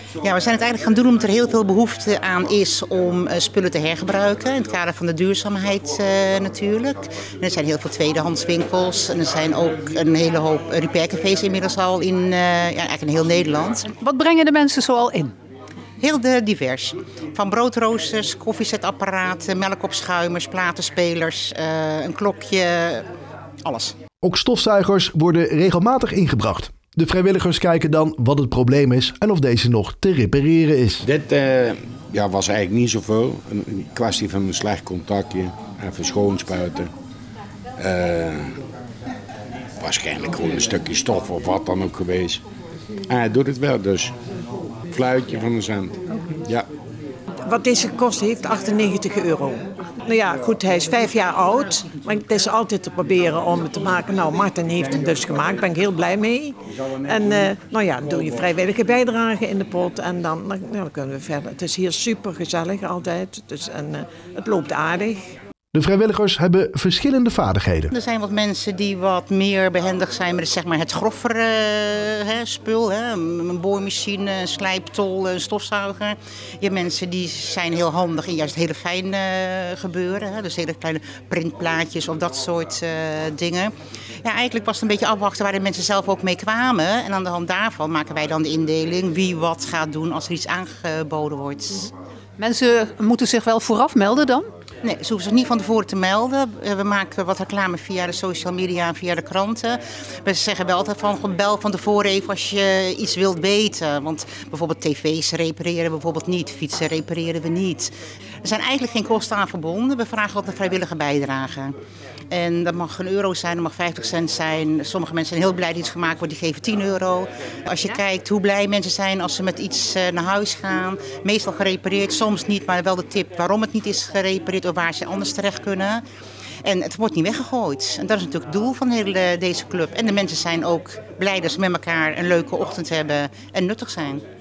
Ja, we zijn het eigenlijk gaan doen omdat er heel veel behoefte aan is om spullen te hergebruiken. In het kader van de duurzaamheid natuurlijk. En er zijn heel veel tweedehandswinkels en er zijn ook een hele hoop repaircafés inmiddels al in eigenlijk in heel Nederland. Wat brengen de mensen zoal in? Heel divers. Van broodroosters, koffiezetapparaten, melkopschuimers, platenspelers, een klokje, alles. Ook stofzuigers worden regelmatig ingebracht. De vrijwilligers kijken dan wat het probleem is en of deze nog te repareren is. Dit was eigenlijk niet zoveel. Een kwestie van een slecht contactje, even schoonspuiten. Waarschijnlijk gewoon een stukje stof of wat dan ook geweest. En hij doet het wel, dus fluitje van een cent. Ja. Wat deze gekost heeft, €98. Nou ja, goed, hij is 5 jaar oud. Maar het is altijd te proberen om het te maken. Nou, Martin heeft hem dus gemaakt. Daar ben ik heel blij mee. En dan doe je vrijwillige bijdrage in de pot. En dan kunnen we verder. Het is hier super gezellig altijd. Dus, het loopt aardig. De vrijwilligers hebben verschillende vaardigheden. Er zijn wat mensen die wat meer behendig zijn met zeg maar het groffere spul. Een boormachine, een slijptol, een stofzuiger. Je hebt mensen die zijn heel handig in juist hele fijne gebeuren. Dus hele kleine printplaatjes of dat soort dingen. Ja, eigenlijk was het een beetje afwachten waar de mensen zelf ook mee kwamen. En aan de hand daarvan maken wij dan de indeling wie wat gaat doen als er iets aangeboden wordt. Mensen moeten zich wel vooraf melden dan? Nee, ze hoeven zich niet van tevoren te melden. We maken wat reclame via de social media en via de kranten. We zeggen wel altijd van bel van tevoren even als je iets wilt weten. Want bijvoorbeeld tv's repareren we bijvoorbeeld niet, fietsen repareren we niet. Er zijn eigenlijk geen kosten aan verbonden. We vragen altijd een vrijwillige bijdrage. En dat mag €1 zijn, dat mag 50 cent zijn. Sommige mensen zijn heel blij dat iets gemaakt wordt, die geven €10. Als je kijkt hoe blij mensen zijn als ze met iets naar huis gaan. Meestal gerepareerd, soms niet, maar wel de tip waarom het niet is gerepareerd of waar ze anders terecht kunnen. En het wordt niet weggegooid. En dat is natuurlijk het doel van deze club. En de mensen zijn ook blij dat ze met elkaar een leuke ochtend hebben en nuttig zijn.